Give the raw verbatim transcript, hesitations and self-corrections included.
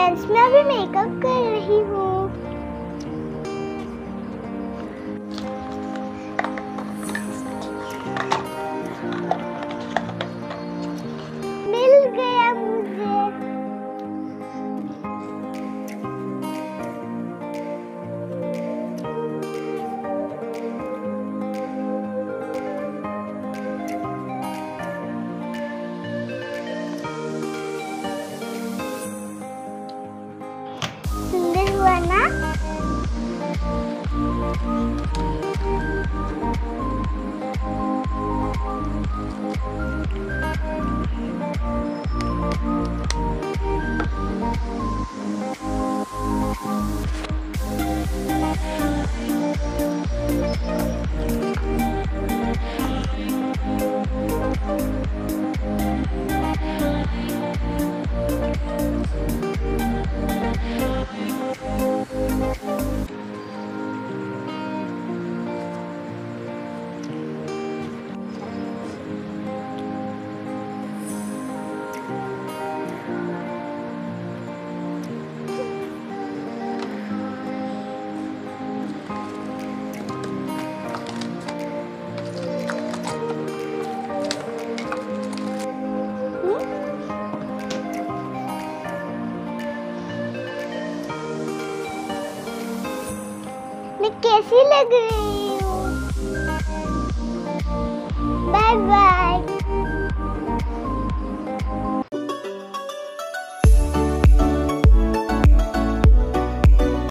Friends, मैं अभी makeup कर रही हूँ। मिल गया मुझे। सुंदर हुआ ना? मैं कैसी लग रही हूँ? Bye bye.